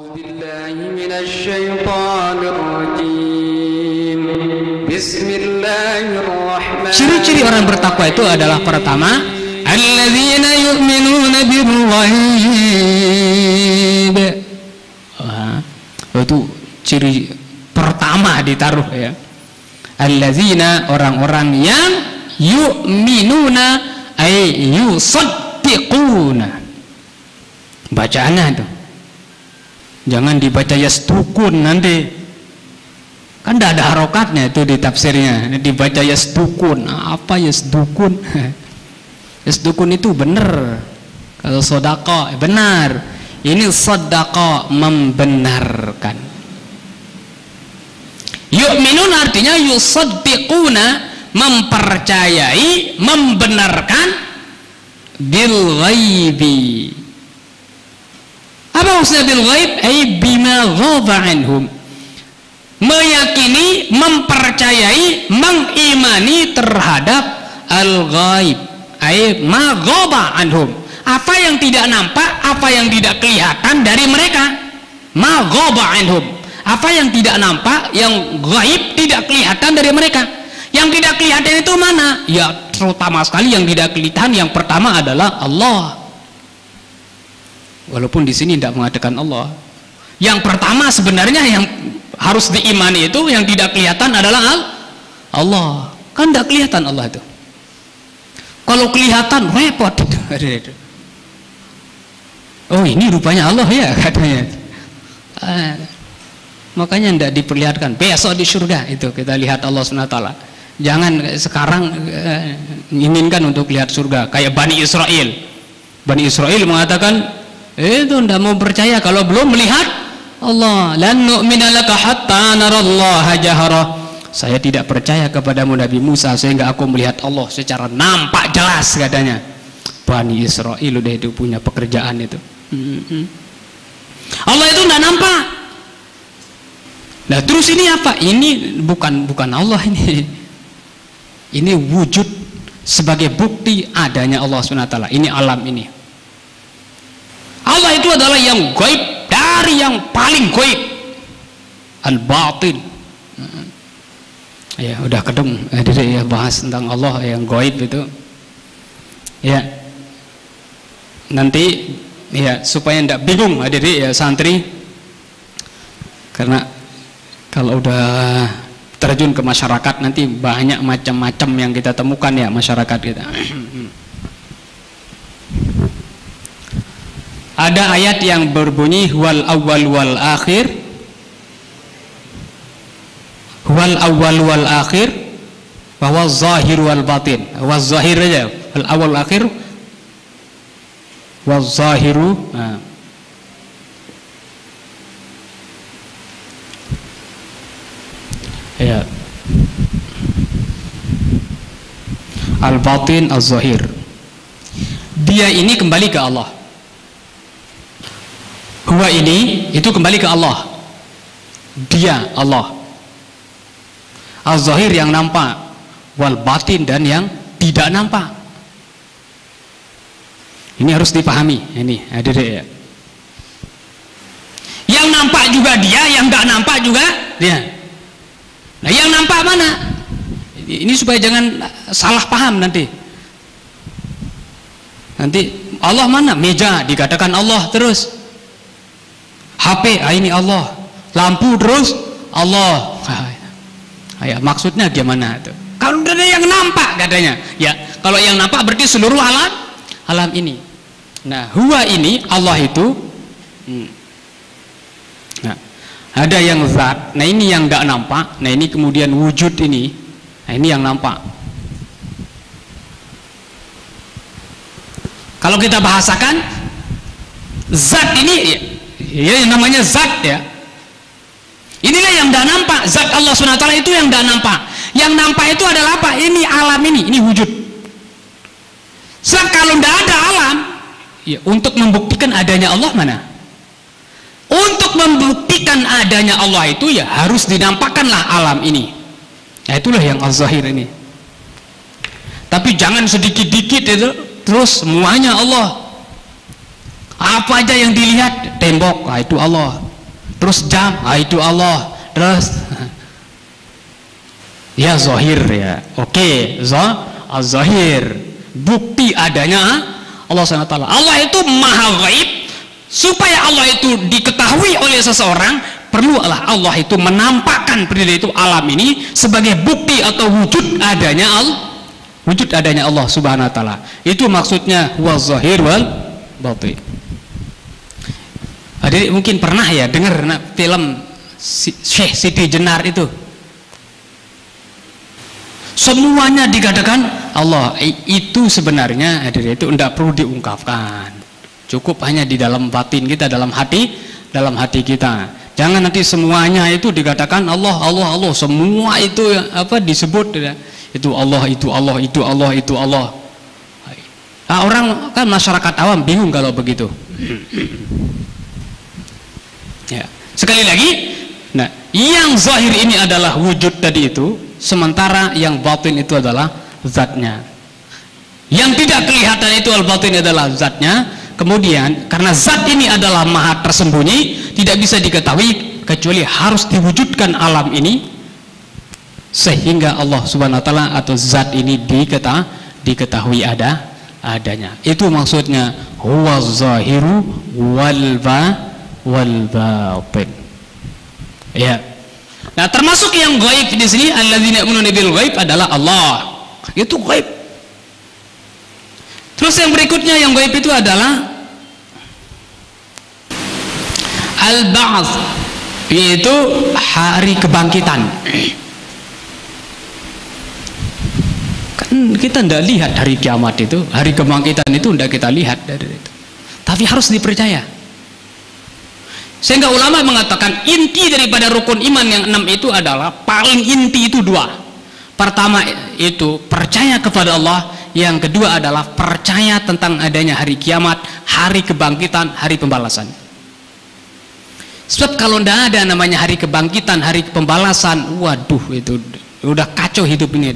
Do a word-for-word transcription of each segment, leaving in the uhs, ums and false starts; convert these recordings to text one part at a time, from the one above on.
أعوذ بالله من الشيطان الرجيم بسم الله الرحمن. Ciri-ciri orang bertakwa itu adalah pertama, alladzina yu'minuna bil ghaib. Itu ciri pertama ditaruh ya. Alladzina, orang-orang yang yu'minuna ay yusaddiquna. Bacaannya itu jangan dibaca yasdukun, nanti kan tidak ada harokatnya itu di tafsirnya, dibaca yasdukun. Apa yasdukun? Yasdukun itu benar, kalau sodako benar, ini sodako membenarkan. Yu'minun artinya yusaddiquna, mempercayai, membenarkan bil ghaibi. Apa maksudnya bil ghaib? Ay bima ghaba anhum, meyakini, mempercayai, mengimani terhadap al ghaib, ay ma ghaba anhum, apa yang tidak nampak, apa yang tidak kelihatan dari mereka. Ma ghaba anhum, apa yang tidak nampak, yang ghaib, tidak kelihatan dari mereka. Yang tidak kelihatan itu mana? Ya terutama sekali yang tidak kelihatan, yang pertama adalah Allah. Walaupun di sini tidak mengatakan Allah. Yang pertama sebenarnya yang harus diimani itu yang tidak kelihatan adalah Allah. Kan tidak kelihatan Allah itu. Kalau kelihatan repot. Oh ini rupanya Allah ya katanya. Ah, makanya tidak diperlihatkan. Besok di surga itu kita lihat Allah subhanahu wa taala. Jangan sekarang eh, inginkan untuk lihat surga kayak Bani Israel. Bani Israel mengatakan itu tidak mau percaya kalau belum melihat Allah. Lan nu'mina laka hatta narallaha jahara. Saya tidak percaya kepadamu Nabi Musa sehingga aku melihat Allah secara nampak jelas katanya. Bani Israel udah itu punya pekerjaan itu. Allah itu tidak nampak. Nah terus ini apa? Ini bukan bukan Allah ini. Ini wujud sebagai bukti adanya Allah subhanahu wa taala. Ini alam ini. Allah itu adalah yang gaib dari yang paling gaib, al-batin. Ya udah kedeng jadi ya bahas tentang Allah yang gaib itu. Ya nanti ya supaya tidak bingung hadirin ya santri, karena kalau udah terjun ke masyarakat nanti banyak macam-macam yang kita temukan ya masyarakat kita. Ada ayat yang berbunyi wal awwal wal akhir, wal awwal wal akhir, bahwa zahir wal batin. Wa zahir aja, wal awwal wal akhir, wa zahiru. Nah. Ya. Al batin al zahir. Dia ini kembali ke Allah. Huwa ini itu kembali ke Allah. Dia Allah. Al-zahir yang nampak, wal batin dan yang tidak nampak. Ini harus dipahami. Ini hadirin ya. Yang nampak juga dia, yang tidak nampak juga dia. Nah, yang nampak mana? Ini supaya jangan salah paham nanti. Nanti Allah mana? Meja dikatakan Allah terus. H P, ah ini Allah. Lampu terus Allah. Ya, maksudnya gimana itu? Kalau ada yang nampak katanya. Ya, kalau yang nampak berarti seluruh alam alam ini. Nah, huwa ini Allah itu. Hmm. Nah, ada yang zat. Nah, ini yang tidak nampak. Nah, ini kemudian wujud ini. Nah, ini yang nampak. Kalau kita bahasakan zat ini ya, ya yang namanya zat ya. Inilah yang tidak nampak. Zat Allah subhanahu wa taala itu yang tidak nampak. Yang nampak itu adalah apa? Ini alam ini, ini wujud. Sebab kalau tidak ada alam, ya, untuk membuktikan adanya Allah mana? Untuk membuktikan adanya Allah itu ya harus dinampakkanlah alam ini. Nah itulah yang al-zahir ini. Tapi jangan sedikit-dikit itu terus semuanya Allah. Apa aja yang dilihat, tembok, nah itu Allah. Terus jam, ah itu Allah. Terus ya zahir ya. Oke, zahir. Bukti adanya Allah subhanahu wa taala. Allah itu maha gaib. Supaya Allah itu diketahui oleh seseorang, perlulah Allah itu menampakkan berdiri itu alam ini sebagai bukti atau wujud adanya Allah, wujud adanya Allah subhanahu wa taala. Itu maksudnya huwa zahir wal batin. Adik mungkin pernah ya dengar film Syekh Siti Jenar itu. Semuanya dikatakan Allah. Itu sebenarnya adik itu tidak perlu diungkapkan. Cukup hanya di dalam batin kita, dalam hati, dalam hati kita. Jangan nanti semuanya itu dikatakan Allah, Allah, Allah. Semua itu apa disebut itu Allah, itu Allah, itu Allah, itu Allah. Nah, orang kan masyarakat awam bingung kalau begitu. Ya. Sekali lagi, nah, yang zahir ini adalah wujud tadi itu, sementara yang batin itu adalah zatnya. Yang tidak kelihatan itu al-batin adalah zatnya. Kemudian karena zat ini adalah maha tersembunyi, tidak bisa diketahui kecuali harus diwujudkan alam ini sehingga Allah subhanahu wa taala atau zat ini diketa, diketahui ada adanya. Itu maksudnya huwa zahiru wal ba wal batin. Ya. Nah, termasuk yang gaib di sini alladzina yu'minuna bil gaib adalah Allah. Itu gaib. Terus yang berikutnya yang gaib itu adalah al-ba'ts, yaitu hari kebangkitan. Kan kita tidak lihat hari kiamat itu, hari kebangkitan itu tidak kita lihat dari itu. Tapi harus dipercaya. Sehingga ulama mengatakan inti daripada rukun iman yang enam itu adalah paling inti itu dua. Pertama itu percaya kepada Allah. Yang kedua adalah percaya tentang adanya hari kiamat, hari kebangkitan, hari pembalasan. Sebab kalau tidak ada namanya hari kebangkitan, hari pembalasan, waduh itu udah kacau hidup ini.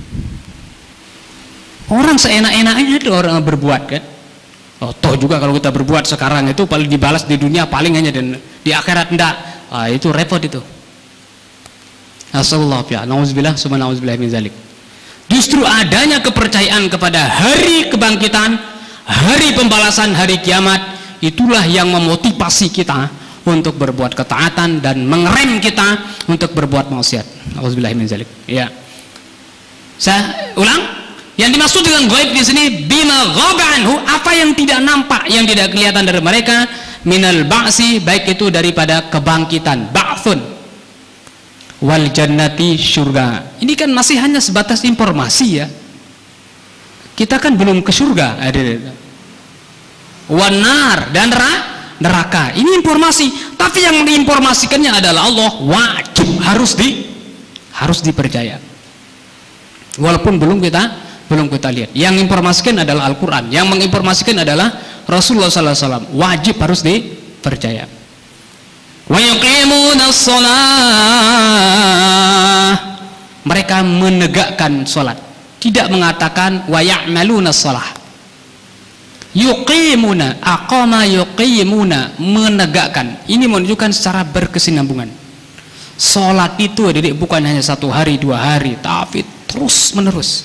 Orang seenak-enaknya itu orang berbuat kan. Oh, toh juga kalau kita berbuat sekarang itu paling dibalas di dunia paling hanya dan di akhirat tidak. Ah, itu repot itu. Nasallallahu ya, nauzubillah, summa nauzubillah min zalik. Justru adanya kepercayaan kepada hari kebangkitan, hari pembalasan, hari kiamat, itulah yang memotivasi kita untuk berbuat ketaatan dan mengerem kita untuk berbuat maksiat. Auzubillahi min zalik. Ya. Saya ulang, yang dimaksud dengan gaib di sini bima ghaba anhu, apa yang tidak nampak, yang tidak kelihatan dari mereka, minal ba'si, baik itu daripada kebangkitan, ba'thun, wal jannati, surga. Ini kan masih hanya sebatas informasi ya. Kita kan belum ke surga. Wanar dan neraka. Ini informasi. Tapi yang menginformasikannya adalah Allah. Wajib harus di harus dipercaya. Walaupun belum kita belum kita lihat. Yang informasikan adalah Al-Quran. Yang menginformasikan adalah Rasulullah sallallahu alaihi wasallam. Wajib harus dipercaya. Wa yuqimuna shalah, mereka menegakkan salat, tidak mengatakan wa ya'maluna shalah. Yuqimuna, aqama yuqimuna, menegakkan. Ini menunjukkan secara berkesinambungan. Salat itu adik bukan hanya satu hari dua hari, tapi terus menerus.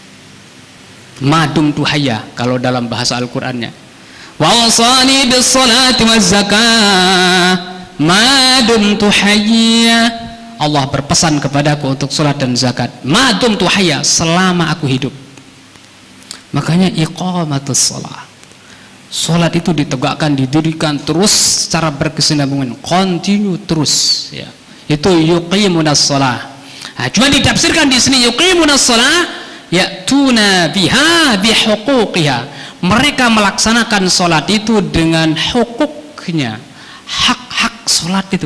Madum tuhaya kalau dalam bahasa Al-Qur'annya. Wa wasani bis salati waz zakah. Madum tuhayya, Allah berpesan kepadaku untuk salat dan zakat. Madum tuhayya, selama aku hidup. Makanya iqamatus shalah, salat itu ditegakkan, didirikan terus secara berkesinambungan, continue terus ya. Itu yuqimunas shalah. Nah, cuma ditafsirkan di sini yuqimunas shalah ya'tuna biha bihuquqiha, mereka melaksanakan salat itu dengan hukuknya, hak-hak sholat itu.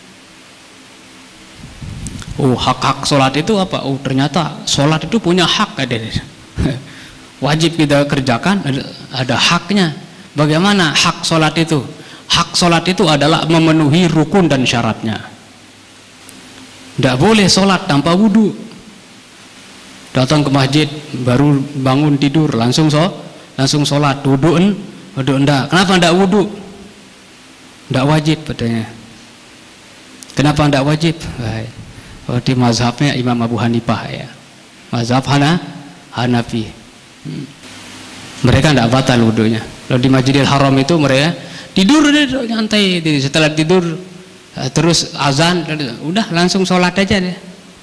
Oh, hak-hak sholat itu apa? Oh, ternyata sholat itu punya hak, ada wajib kita kerjakan, ada, ada haknya. Bagaimana hak sholat itu? Hak sholat itu adalah memenuhi rukun dan syaratnya. Tidak boleh sholat tanpa wudhu. Datang ke masjid baru bangun tidur langsung so, langsung sholat, wudhu en, wudhu enggak. Kenapa enggak wudhu? Tidak wajib katanya. Kenapa tidak wajib? Oh, di mazhabnya Imam Abu Hanifah ya, mazhab Hana, Hanafi. Hmm. Mereka tidak batal wudunya. Kalau di Masjidil Haram itu mereka tidur deh, nyantai. Setelah tidur terus azan, udah langsung sholat aja deh.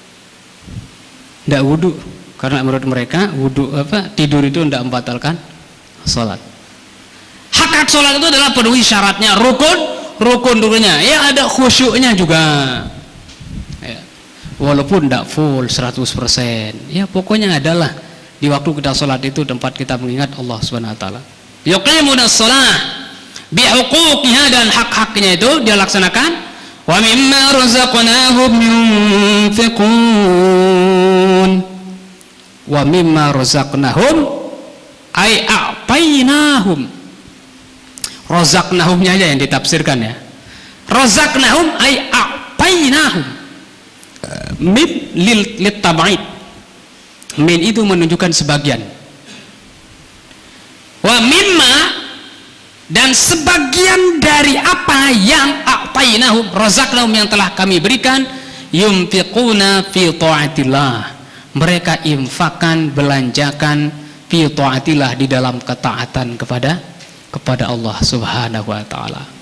Tidak wudu, karena menurut mereka wudu apa tidur itu tidak membatalkan sholat. Hakikat sholat itu adalah penuhi syaratnya, rukun, rukun dulunya. Ya ada khusyuknya juga. Ya. Walaupun tidak full seratus persen. Ya pokoknya adalah di waktu kita sholat itu tempat kita mengingat Allah Subhanahu Wa Taala. Yuqimuna shalah bihuquqiha, dan hak-haknya itu dia laksanakan. Wa mimma razaqnahum yunfiqun. Wa mimma razaqnahum ay a'tainahum. Razaqnahumnya aja yang ditafsirkan ya. Razaqnahum ay a'tainahum. Min lil litab'id. Min itu menunjukkan sebagian. Wa mimma, dan sebagian dari apa yang a'tainahum, razaqnahum yang telah kami berikan, yunfiquna fi ta'atillah. Mereka infakkan, belanjakan fi ta'atillah, di dalam ketaatan kepada kepada Allah Subhanahu wa taala.